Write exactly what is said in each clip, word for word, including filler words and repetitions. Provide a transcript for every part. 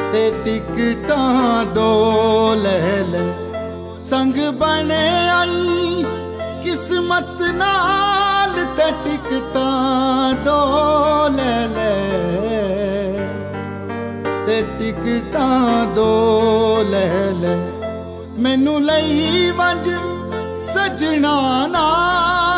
ते टिकटां दो ले ले संग बने आई किस्मत नाल ते टिकटां दो ले ले ते टिकटां दो ले ले मैनू लई वंज सजना नाल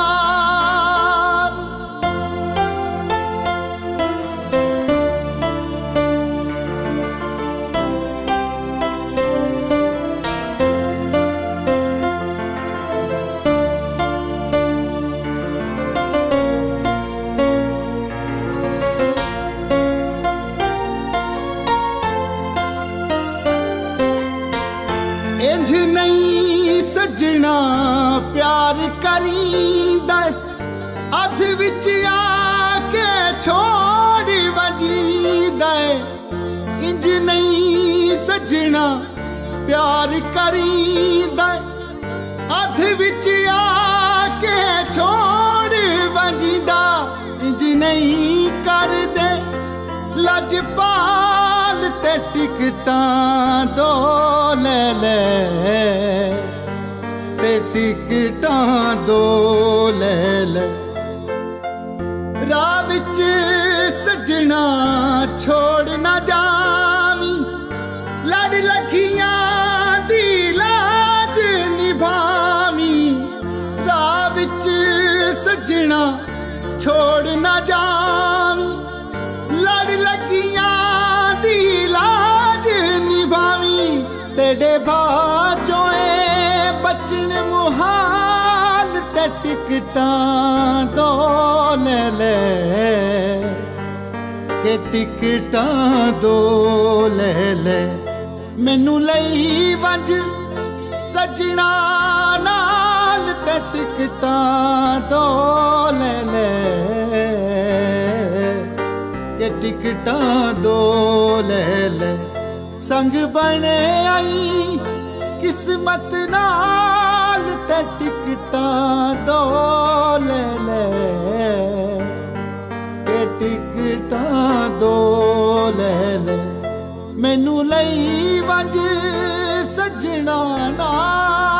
इंज नहीं सजना प्यार करींदा अध विच आके छोड़ वजीदा इंज नहीं सजना प्यार करींदा अध विच आके छोड़ वजीदा इंज नहीं कर दे लजपाल ते टिकटां दो ले ले ते टिकटां दो ले ले राह विच सजना छोड़ ना जावी लड़ लखियां दी लाज निभावी राह विच सजना छोड़ ना जावी लड़ लगियां दी लाज निभावी तेरे बाजोए बचन मुहाल ते टिकटां दो ले ले के टिकटां दो ले ले मैनू लई वंज सजना नाल ते टिकटां दो ले ले के टिकटां दो ले ले संग बने आई किस्मत नाल ते टिकटां दो ले ले के टिकटां दो ले ले मैनू लई वंज सजना नाल।